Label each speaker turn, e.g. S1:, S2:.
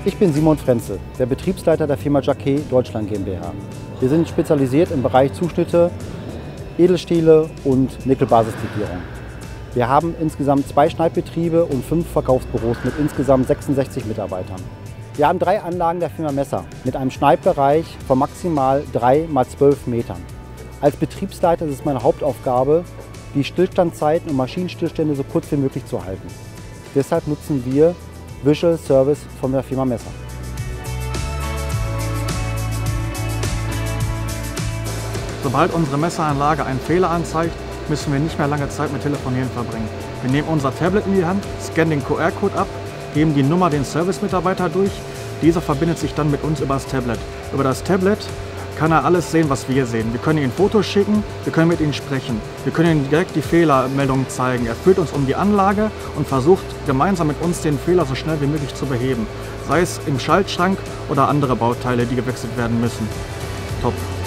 S1: Ich bin Simon Frenzel, der Betriebsleiter der Firma Jacquet Deutschland GmbH. Wir sind spezialisiert im Bereich Zuschnitte, Edelstähle und Nickelbasislegierung. Wir haben insgesamt 2 Schneidbetriebe und 5 Verkaufsbüros mit insgesamt 66 Mitarbeitern. Wir haben 3 Anlagen der Firma Messer mit einem Schneidbereich von maximal 3 x 12 Metern. Als Betriebsleiter ist es meine Hauptaufgabe, die Stillstandzeiten und Maschinenstillstände so kurz wie möglich zu halten. Deshalb nutzen wir Visual Service von der Firma Messer.
S2: Sobald unsere Messeranlage einen Fehler anzeigt, müssen wir nicht mehr lange Zeit mit Telefonieren verbringen. Wir nehmen unser Tablet in die Hand, scannen den QR-Code ab, geben die Nummer den Service-Mitarbeiter durch. Dieser verbindet sich dann mit uns über das Tablet. Über das Tablet kann er alles sehen, was wir sehen. Wir können ihm Fotos schicken, wir können mit ihm sprechen. Wir können ihm direkt die Fehlermeldungen zeigen. Er führt uns um die Anlage und versucht gemeinsam mit uns den Fehler so schnell wie möglich zu beheben. Sei es im Schaltschrank oder andere Bauteile, die gewechselt werden müssen. Top!